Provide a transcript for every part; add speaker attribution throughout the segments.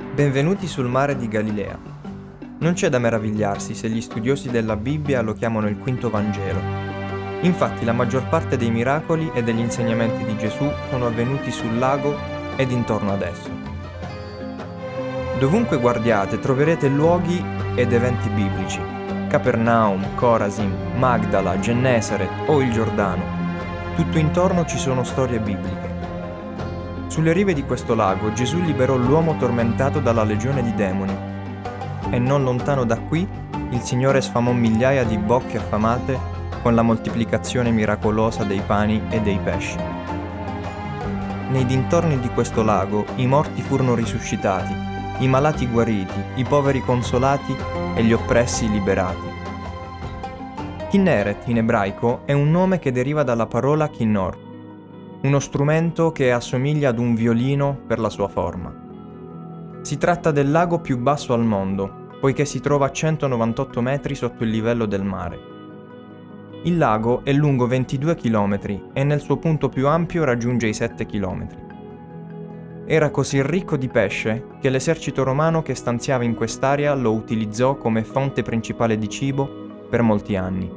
Speaker 1: Benvenuti sul mare di Galilea. Non c'è da meravigliarsi se gli studiosi della Bibbia lo chiamano il quinto Vangelo. Infatti la maggior parte dei miracoli e degli insegnamenti di Gesù sono avvenuti sul lago ed intorno ad esso. Dovunque guardiate troverete luoghi ed eventi biblici: Capernaum, Corasim, Magdala, Gennesaret o il Giordano. Tutto intorno ci sono storie bibliche. Sulle rive di questo lago Gesù liberò l'uomo tormentato dalla legione di demoni e non lontano da qui il Signore sfamò migliaia di bocche affamate con la moltiplicazione miracolosa dei pani e dei pesci. Nei dintorni di questo lago i morti furono risuscitati, i malati guariti, i poveri consolati e gli oppressi liberati. Kinneret in ebraico è un nome che deriva dalla parola kinnor, uno strumento che assomiglia ad un violino per la sua forma. Si tratta del lago più basso al mondo, poiché si trova a 198 metri sotto il livello del mare. Il lago è lungo 22 km e nel suo punto più ampio raggiunge i 7 km. Era così ricco di pesce che l'esercito romano che stanziava in quest'area lo utilizzò come fonte principale di cibo per molti anni.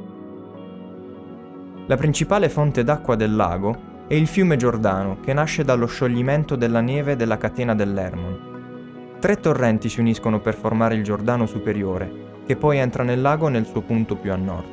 Speaker 1: La principale fonte d'acqua del lago è il fiume Giordano, che nasce dallo scioglimento della neve della catena dell'Hermon. 3 torrenti si uniscono per formare il Giordano superiore, che poi entra nel lago nel suo punto più a nord.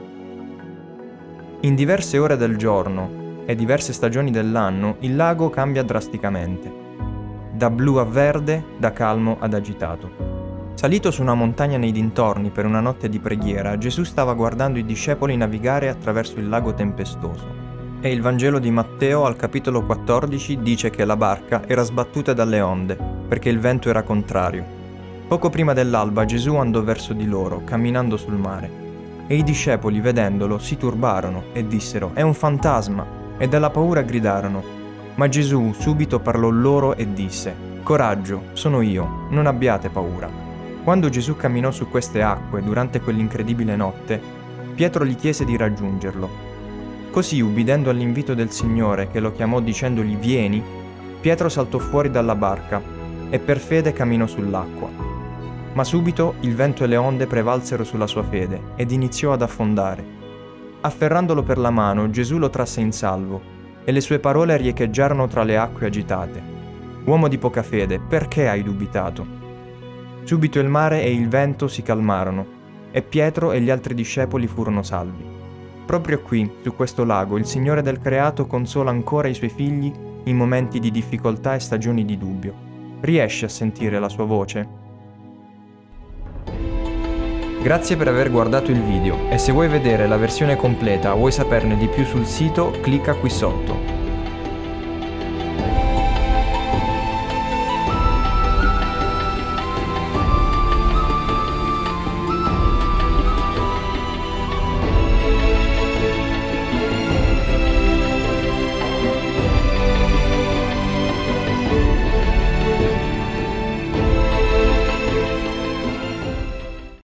Speaker 1: In diverse ore del giorno e diverse stagioni dell'anno, il lago cambia drasticamente, da blu a verde, da calmo ad agitato. Salito su una montagna nei dintorni per una notte di preghiera, Gesù stava guardando i discepoli navigare attraverso il lago tempestoso. E il Vangelo di Matteo al capitolo 14 dice che la barca era sbattuta dalle onde, perché il vento era contrario. Poco prima dell'alba Gesù andò verso di loro, camminando sul mare. E i discepoli, vedendolo, si turbarono e dissero: «È un fantasma!» E dalla paura gridarono. Ma Gesù subito parlò loro e disse: «Coraggio, sono io, non abbiate paura». Quando Gesù camminò su queste acque durante quell'incredibile notte, Pietro gli chiese di raggiungerlo. Così, ubbidendo all'invito del Signore che lo chiamò dicendogli «Vieni», Pietro saltò fuori dalla barca e per fede camminò sull'acqua. Ma subito il vento e le onde prevalsero sulla sua fede ed iniziò ad affondare. Afferrandolo per la mano, Gesù lo trasse in salvo e le sue parole riecheggiarono tra le acque agitate: «Uomo di poca fede, perché hai dubitato?» Subito il mare e il vento si calmarono e Pietro e gli altri discepoli furono salvi. Proprio qui, su questo lago, il Signore del creato consola ancora i suoi figli in momenti di difficoltà e stagioni di dubbio. Riesci a sentire la sua voce? Grazie per aver guardato il video e se vuoi vedere la versione completa o vuoi saperne di più sul sito, clicca qui sotto.